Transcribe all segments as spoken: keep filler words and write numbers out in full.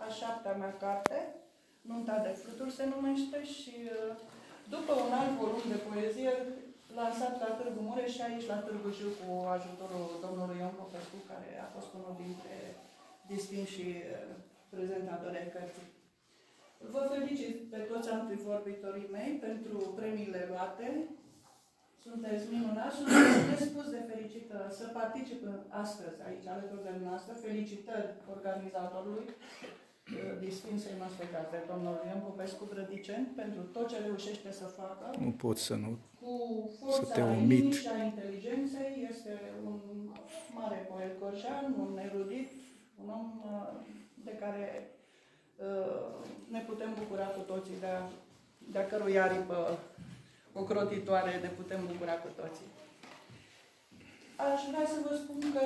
a șaptea mea carte, Nunta de fluturi se numește, și după un alt volum de poezie lansat la Târgu Mureș și aici la Târgu Jiu cu ajutorul domnului Ion Popescu, care a fost unul dintre distinși prezentatori ai cărții. Vă felicit pe toți antivorbitorii mei pentru premiile luate. Sunteți minunați, sunteți nespus de fericită să particip astăzi aici alături de noastră. Felicitări organizatorului distinsei noastre carte, domnul Ion Popescu Brădiceni, pentru tot ce reușește să facă. Nu pot să nu Cu forța inimii și a inteligenței. Este un mare poet gorjean, un erudit, un om de care ne putem bucura cu toții, de-a de cărui aripă ocrotitoare ne putem bucura cu toții. Aș vrea să vă spun că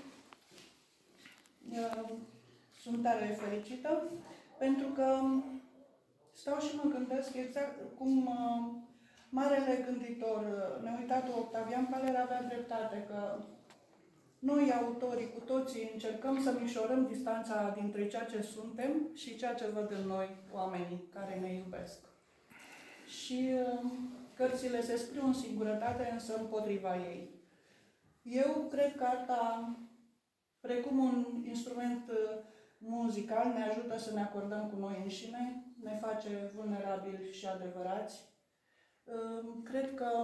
uh, sunt tare fericită, pentru că stau și mă gândesc exact cum uh, marele gânditor, neuitatul Octavian Faler, avea dreptate, că noi, autorii, cu toții, încercăm să mișorăm distanța dintre ceea ce suntem și ceea ce văd în noi oamenii care ne iubesc. Și uh, cărțile se scriu în singurătate, însă împotriva ei. Eu cred că arta, precum un instrument muzical, ne ajută să ne acordăm cu noi înșine, ne face vulnerabili și adevărați. Cred că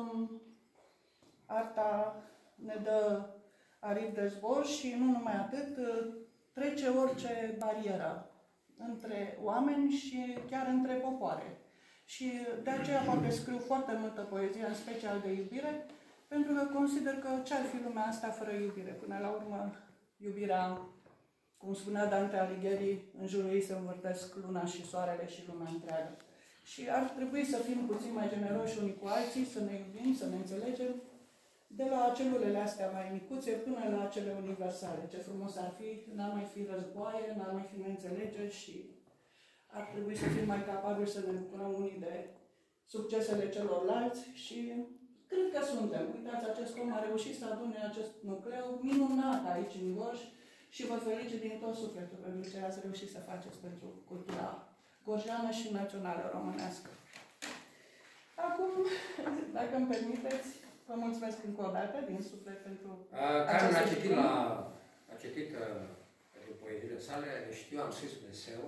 arta ne dă aripi de zbor și nu numai atât, trece orice barieră între oameni și chiar între popoare. Și de aceea poate scriu foarte multă poezie, în special de iubire, pentru că consider că ce-ar fi lumea asta fără iubire? Până la urmă, iubirea, cum spunea Dante Alighieri, în jurul ei se învârtesc luna și soarele și lumea întreagă. Și ar trebui să fim puțin mai generoși unii cu alții, să ne iubim, să ne înțelegem, de la celulele astea mai micuțe până la cele universale. Ce frumos ar fi, n-ar mai fi războaie, n-ar mai fi neînțelegeri și ar trebui să fim mai capabili să ne bucurăm unii de succesele celorlalți și cred că suntem. Uitați, acest om a reușit să adune acest nucleu minunat aici în Gorj și vă felicit din tot sufletul pentru ce ați reușit să faceți pentru cultura gorjeană și națională românească. Acum, dacă îmi permiteți, vă mulțumesc încă o dată din suflet pentru Carmen a citit, la, a citit uh, pentru poeziile sale, știu, am scris un eseu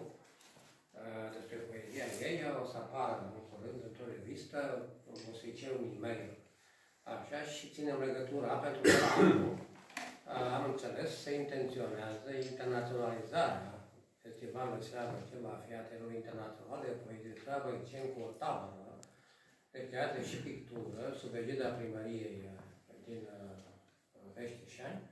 uh, despre poezia ei, o să apară în curând într-o revistă, o să-i cer un e-mail. Așa, și ținem legătura, pentru că anul, am înțeles, se intenționează internaționalizarea festivalului Seară ce va fi atelul internațional de poezie treabă, cu o tabără de teatru și pictură, sub egida primăriei din Veștișani,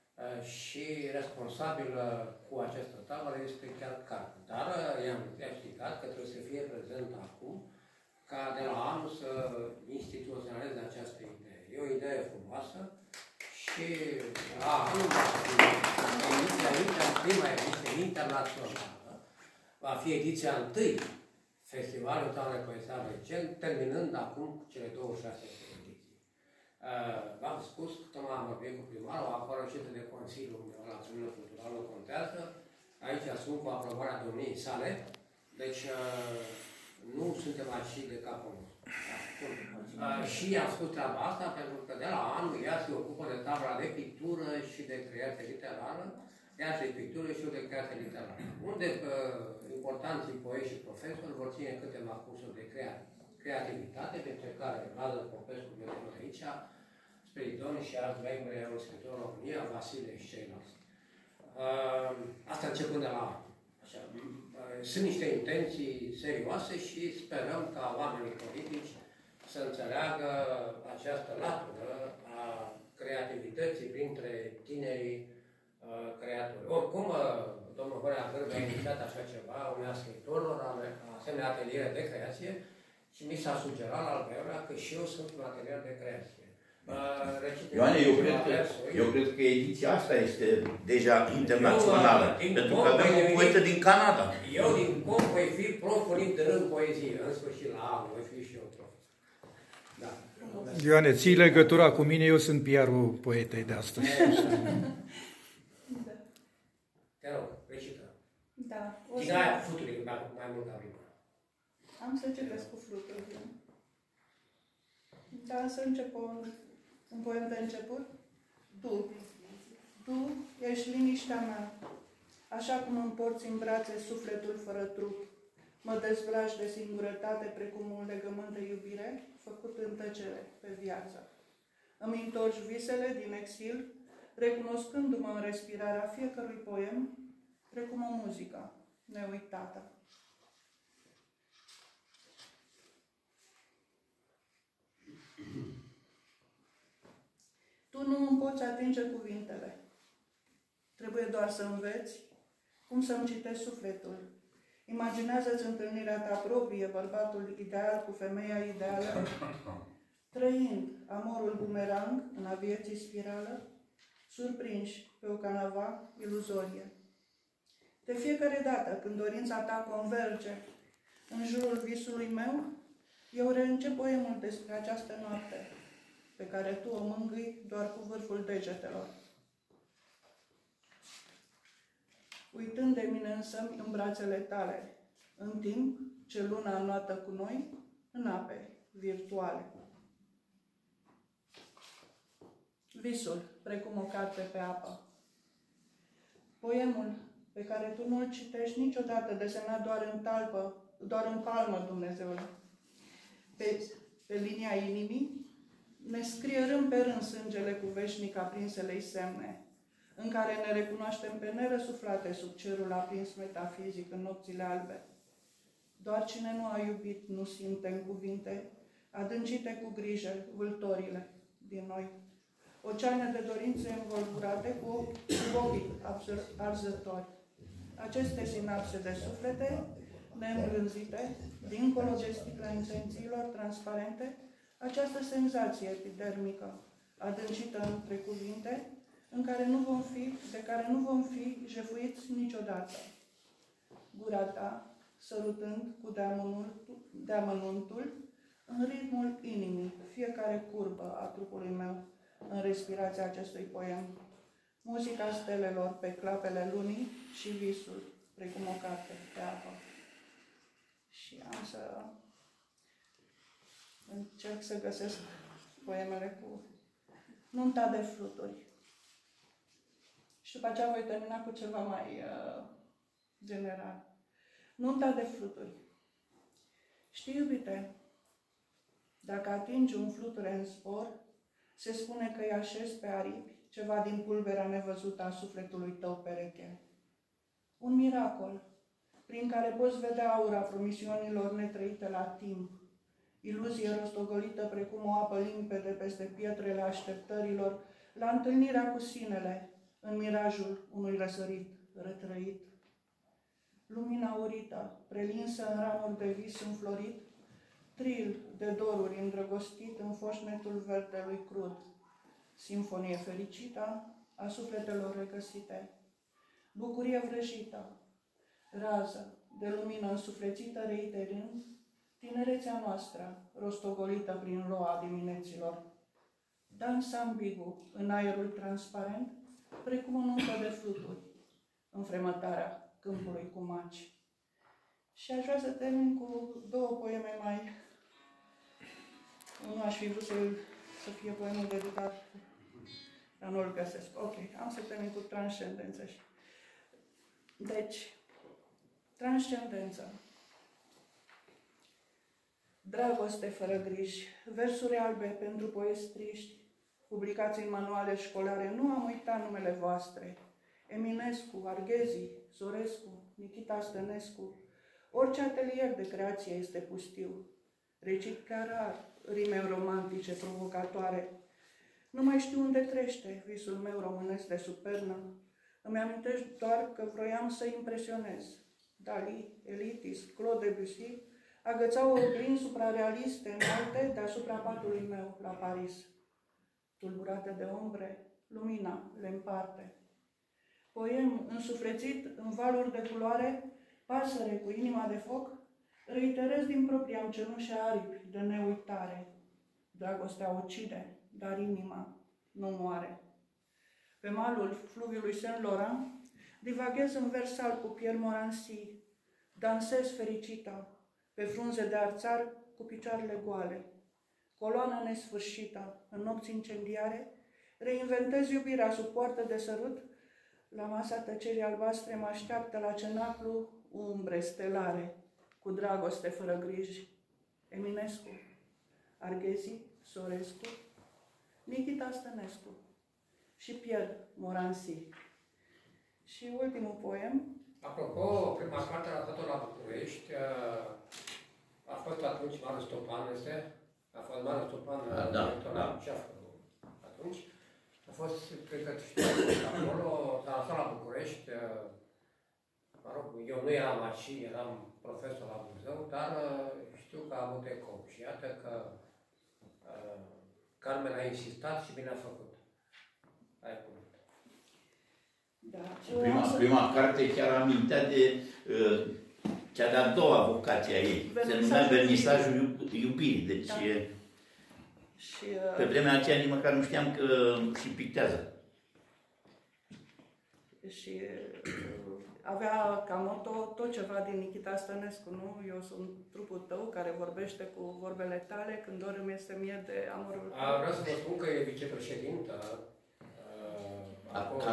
și responsabil cu această tabără este chiar Carmen. Dar i-am explicat că trebuie să fie prezent acum, ca de la anul să instituționalizeze această idee. E o idee frumoasă și la anul va fi ediția, prima ediție internațională, va fi ediția întâi Festivalul Toamnei Poesia Recent, terminând acum cele douăzeci și șase ediții. V-am spus, tocmai am vorbit cu primarul, acolo și de Consiliul Național Cultural nu contează. Aici sunt cu aprobarea domniei sale, deci nu suntem aici de capul nostru. Uh, și am spus treaba asta pentru că de la anul ea se ocupă de tabla de pictură și de creație literară, ea de pictură și eu de creație literară. Unde uh, importanții poeți și profesori vor ține câteva cursuri de creativitate, dintre care Lazar Popescu, de aici, Spiridon și alți membri ai scriitorului România, Vasile și ceilalți. Uh, asta începând de la anul. Așa. Sunt niște intenții serioase și sperăm ca oamenii politici să înțeleagă această latură a creativității printre tinerii uh, creatori. Oricum, uh, domnul Horea Gârbe a inițiat așa ceva, unei scriitorilor, asemenea ateliere de creație, și mi s-a sugerat la Albeura că și eu sunt un atelier de creație. Ioane, eu cred, că, eu cred că ediția asta este deja internațională, eu, pentru că avem o poetă din Canada. Eu din cum voi fi prof de în poezie, în sfârșit la anul, voi fi și eu prof. Da. Ioane, ții legătura cu mine, eu sunt P R-ul poetei de astăzi. Te rog, recită. Da. Da. O Din să... aia flutului, mai, mai mult ca prima. Am să citesc cu fluturile. Dar să încep un, un poem de început. Tu, tu ești liniștea mea, așa cum îmi porți în brațe sufletul fără trup. Mă dezbraci de singurătate precum un legământ de iubire, făcut în tăcere pe viață. Îmi întorci visele din exil, recunoscându-mă în respirarea fiecărui poem, precum o muzică neuitată. Tu nu îmi poți atinge cuvintele. Trebuie doar să înveți cum să-mi citești sufletul. Imaginează-ți întâlnirea ta proprie, bărbatul ideal cu femeia ideală, trăind amorul bumerang în a vieții spirală, surprinși pe o canava iluzorie. De fiecare dată când dorința ta converge în jurul visului meu, eu reîncep poemul despre această noapte, pe care tu o mângâi doar cu vârful degetelor. Uitând de mine însă în brațele tale, în timp ce luna înoată cu noi în ape virtuale. Visul, precum o carte pe apă. Poemul pe care tu nu-l citești niciodată, desenat doar în talpă, doar în palmă, Dumnezeule. Pe, pe linia inimii ne scrie rând pe rând sângele cu veșnic aprinsele-i semne, în care ne recunoaștem pe nerăsuflate sub cerul aprins metafizic în nopțile albe. Doar cine nu a iubit nu simte în cuvinte, adâncite cu grijă vâltorile din noi. Oceane de dorințe învolburate cu ochii arzători. Aceste sinapse de suflete neîmbrânzite, dincolo de sticla intențiilor transparente, această senzație epidermică, adâncită între cuvinte, în care nu vom fi, de care nu vom fi jefuiți niciodată. Gura ta, sărutând cu deamănuntul, în ritmul inimii, fiecare curbă a trupului meu, în respirația acestui poem, muzica stelelor pe clapele lunii și visul, precum o carte pe apă. Și am să încerc să găsesc poemele cu nunta de fluturi. Și după aceea voi termina cu ceva mai uh, general. Nunta de fluturi. Știi, iubite, dacă atingi un fluture în zbor, se spune că îi așezi pe aripi ceva din pulberea nevăzută a sufletului tău pereche. Un miracol prin care poți vedea aura promisiunilor netrăite la timp, iluzie rostogolită precum o apă limpede peste pietrele așteptărilor, la întâlnirea cu sinele, în mirajul unui răsărit retrăit. Lumina aurită, prelinsă în ramuri de vis înflorit, tril de doruri îndrăgostit în foșnetul verdelui crud, simfonie fericită a sufletelor regăsite, bucurie vrăjită, rază de lumină însuflețită reiterând tinerețea noastră, rostogolită prin roa dimineților. Dans ambigu în aerul transparent, precum o nuntă de fluturi, înfremătarea câmpului cu maci. Și aș vrea să termin cu două poeme mai... Nu aș fi vrut să, să fie poemul dedicat, dar nu-l găsesc. Ok, am să termin cu transcendență. Deci, transcendență. Dragoste fără griji, versuri albe pentru poeți triști, publicații în manuale școlare, nu am uitat numele voastre. Eminescu, Arghezi, Zorescu, Nikita Stănescu, orice atelier de creație este pustiu. Recit prea rar rime romantice, provocatoare. Nu mai știu unde crește visul meu românesc de supernă. Îmi amintești doar că vroiam să impresionez. Dali, elitist, Claude Debussy agățau oglinzi suprarealiste înalte deasupra patului meu la Paris. Tulburate de ombre, lumina le împarte. Poem însuflețit în valuri de culoare, pasăre cu inima de foc, reiterez din propria încenușă aripi de neuitare. Dragostea ucide, dar inima nu moare. Pe malul fluviului Saint-Laurent Divaghez în vers alb cu Pierre Morancy, dansez fericită, pe frunze de arțar cu picioarele goale. Coloana nesfârșită, în nopți incendiare, reinventez iubirea sub poartă de sărut, la masa tăcerii albastre mă așteaptă la cenaclu umbre stelare, cu dragoste fără griji. Eminescu, Arghezi, Sorescu, Nikita Stănescu și Pierre Morancy. Și ultimul poem. Apropo, prima carte a dat-o la București. A fost atunci Marius Topan, este? A fost Marius Topan, da, da, da. Ce a făcut atunci? A fost, cred că știu, acolo, s-a lăsat la București. Mă rog, eu nu eram aici, eram profesor la muzeu, dar știu că a avut ecou. Și iată că uh, Carmen a insistat și bine a făcut. Ai cuvânt. Da, prima, prima carte chiar amintea de uh, cea de-a doua vocație a ei. Se numea Vernisajul Iubirii. Deci, da. e, și, uh, pe vremea aceea nici măcar nu știam că și pictează. Și uh, avea ca moto tot ceva din Nikita Stănescu, nu? Eu sunt trupul tău care vorbește cu vorbele tale când doar îmi este mie de amorul tău. A, vreau să vă spun că e vicepreședintă uh, acolo,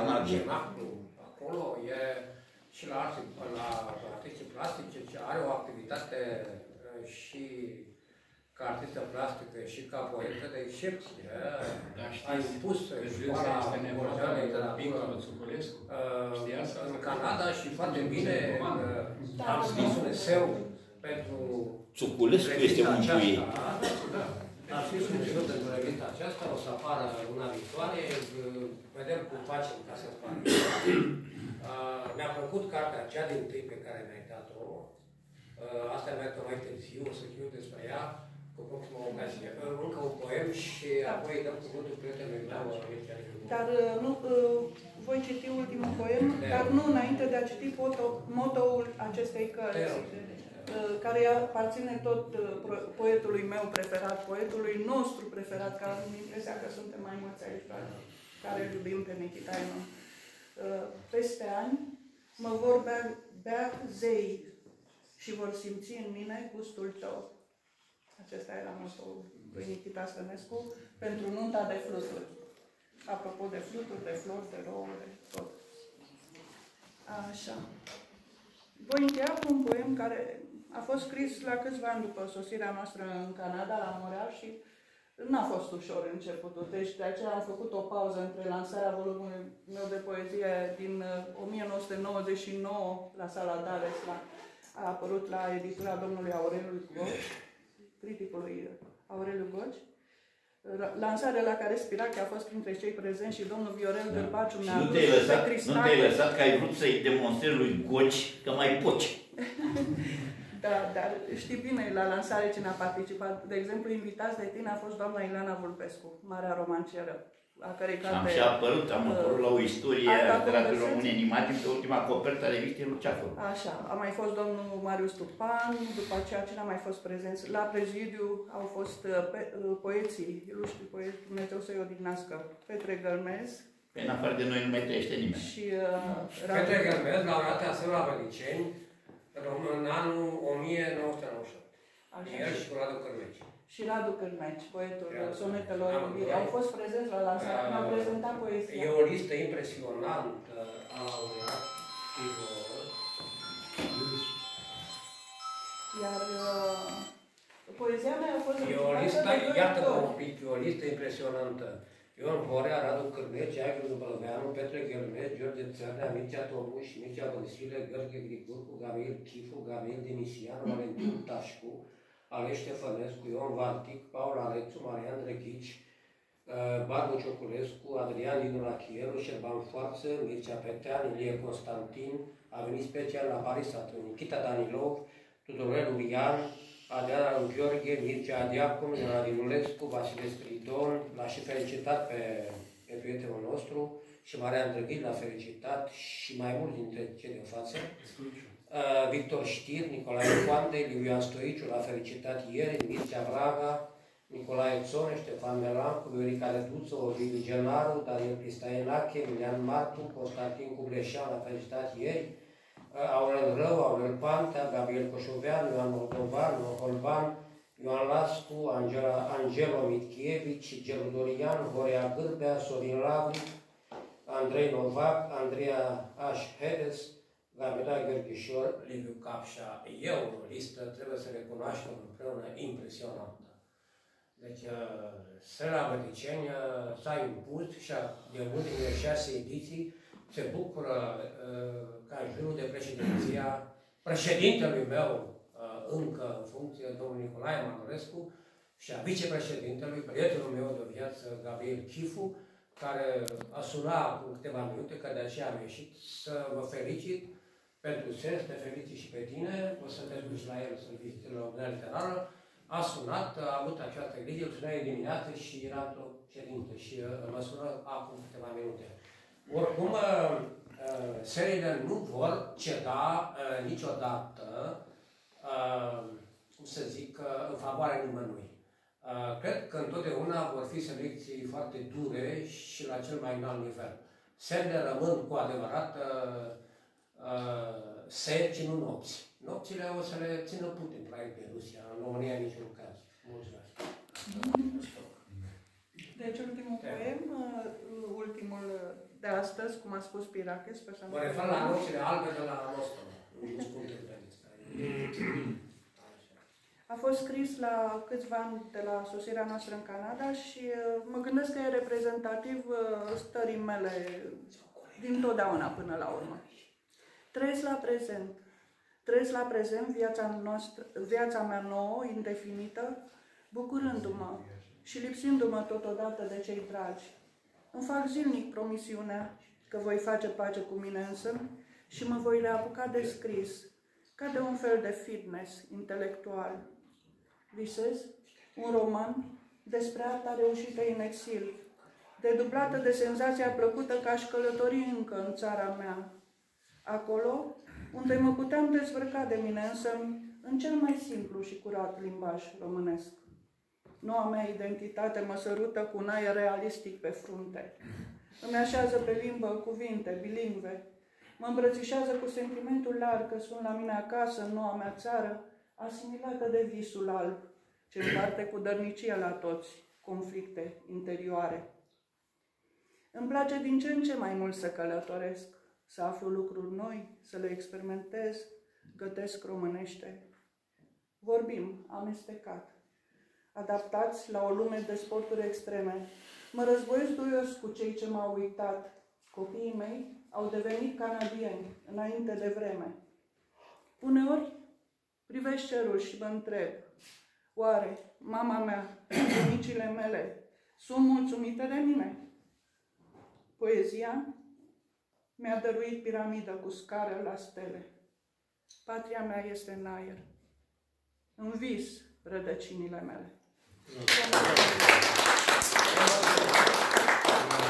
acolo e și la, arti, la artistii plastice, are o activitate uh, și ca artistă plastică și ca poetă de excepție. Da, a impus școala mondială de literatură în Canada și foarte bine am scris un eseu pentru Țuculescu este un buie. Am scris un eseu pentru revista aceasta, o să apară luna viitoare, vedem cum facem ca să apară. Mi-a plăcut cartea aceea din tâi pe care mi-ai dat-o. Asta mi-a dat mai târziu, o să scriu despre ea. Cu ultima ocazie. Încă un poem și apoi dăm cuvântul prietenului meu. Dar nu, voi citi ultimul poem, de dar nu înainte de a citi motoul acestei cărți, care aparține tot poetului meu preferat, poetului nostru preferat, care am impresia că suntem mai mulți aici care îl iubim pe Nikita Ion. Peste ani mă vor bea, bea zei și vor simți în mine gustul tău. Acesta era motoul lui Nikita Stănescu pentru nunta de fluturi. Apropo de fluturi, de flori, de rouă, de tot. Așa. Voi încheia cu un poem care a fost scris la câțiva ani după sosirea noastră în Canada, la Montreal, și n-a fost ușor începutul. Deci de aceea am făcut o pauză între lansarea volumului meu de poezie din o mie nouă sute nouăzeci și nouă la Sala Dales, la, a apărut la editura domnului Aureliu Goci, criticului Aureliu Goci, lansarea la care Spirache a fost printre cei prezenți și domnul Viorel Gărbaciu mi-a adus pe cristal. Nu te-ai lăsat că ai vrut să-i demonstrezi lui Goci că mai poci. Da, dar știi bine, la lansare cine a participat. De exemplu, invitați de tine a fost doamna Ileana Vulpescu, marea romancieră, a cărei carte... Am și apărut, am apărut la o istorie a literaturii române animate pe ultima copertă a revistei Luceafăr. Așa, a mai fost domnul Marius Tupan, după aceea cine a mai fost prezenți. La prezidiu au fost pe, poeții, iluștri poeți, Dumnezeu să-i odihnească, Petre Gălmez. Pe în afară de noi nu mai trăiește nimeni. Și, uh, Petre Gălmez, laureat asemenea la Văliceni, în anul o mie nouă sute nouăzeci și opt. El și cu Radu Cârmeci. Și Radu Cârmeci, poetul sonetelor iubirii. Au fost prezenți la lansare, uh, mi-au prezentat poezia. E o listă impresionantă a laureaților. Iar uh, poezia mea a fost... E o listă, iată-mă un pic, e o listă impresionantă. Ion Horea, Radu Cârmeci, Aghiu Bălveanu, Petre Ghelmeci, George Țărnea, Mircea Tomuș, Mircea Văsile, Gărghe Grigurcu, Gabriel Chifu, Gabriel Demisian, Valentin Tașcu, Alex Ștefănescu, Ion Vartic, Paul Alețu, Marian Drăghici, Barbu Cioculescu, Adrian Inu Lachielu, Șerban Foarță, Mircea Petean, Ilie Constantin, a venit special la Paris atunci, Nikita Danilov, Tudorel Urian, Adriana lui Gheorghe, Mircea Diaconu, Ioana Dinulescu, Vasile Spiridon, l-a și felicitat pe, pe prietenul nostru și Marian Drăghici l-a felicitat și mai mulți dintre cei de față. Uh, Victor Știr, Nicolae Coande, Livian Stoiciu l-a felicitat ieri, Mircea Vraga, Nicolae Țone, Ștefan Melancu, Viorica Răduță, Ovidiu Genaru, Daniel Cristainache, Emilian Martu, Constantin Cubleșan, a felicitat ieri, Aurel Rău, Aurel Pantea, Gabriel Coșoveanu, Ioan Moldovan, Holban, Ioan Lascu, Angela, Angelo Mitchievici, Gelu Dorian, Horea Gârbea, Sorin Lavric, Andrei Novac, Andreea Așhedes, Gabriela Gheorghișor, Liviu Capșa. E o listă, trebuie să recunoaștem împreună, impresionantă. Deci, Sfera Băticeni s-a impus și de ultimele șase ediții se bucură ca jurul de președinția președintelui meu încă în funcție, domnul Nicolae Manorescu, și a vicepreședintelui, prietenul meu de viață, Gabriel Chifu, care a sunat acum câteva minute, că de aceea am ieșit să vă felicit pentru sens, te felicit și pe tine, o să te duci la el să-l vizitezi la Uniunea Literară. A sunat, a avut această grijă, îl sunea dimineață și era într-o ședință și mă sună acum câteva minute. Oricum, seriile nu vor ceda niciodată, cum să zic, în favoarea nimănui. Cred că întotdeauna vor fi selecții foarte dure și la cel mai înalt nivel. Seriile rămân cu adevărat seri și nu nopți. Nopțile o să le țină Putin, practic, de Rusia, în România în niciun caz. Mulțumesc. Deci ultimul poem, ultimul de astăzi, cum a spus Piraches, pe Mă refer la nopțile albe de la Nostru. A fost scris la câțiva ani de la sosirea noastră în Canada și mă gândesc că e reprezentativ stării mele din totdeauna până la urmă. Trăiesc la prezent. Trăiesc la prezent viața, noastră, viața mea nouă, indefinită, bucurându-mă și lipsindu-mă totodată de cei dragi. Îmi fac zilnic promisiunea că voi face pace cu mine însămi și mă voi reapuca de scris, ca de un fel de fitness intelectual. Visez un roman despre arta reușită în exil, dedublată de senzația plăcută că aș călători încă în țara mea, acolo unde mă puteam dezbrăca de mine însămi în cel mai simplu și curat limbaj românesc. Noua mea identitate mă sărută cu un aer realistic pe frunte. Îmi așează pe limbă cuvinte bilingve. Mă îmbrățișează cu sentimentul larg că sunt la mine acasă, în noua mea țară, asimilată de visul alb, ce împarte cu dărnicie la toți conflicte interioare. Îmi place din ce în ce mai mult să călătoresc, să aflu lucruri noi, să le experimentez, gătesc românește. Vorbim amestecat, adaptați la o lume de sporturi extreme. Mă războiesc duios cu cei ce m-au uitat. Copiii mei au devenit canadieni înainte de vreme. Uneori privesc cerul și mă întreb, oare mama mea, bunicile mele, sunt mulțumite de mine? Poezia mi-a dăruit piramidă cu scară la stele. Patria mea este în aer. În vis rădăcinile mele.